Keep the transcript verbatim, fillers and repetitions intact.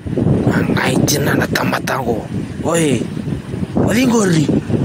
Ang ay na natamatang ko. Oy, maling gori.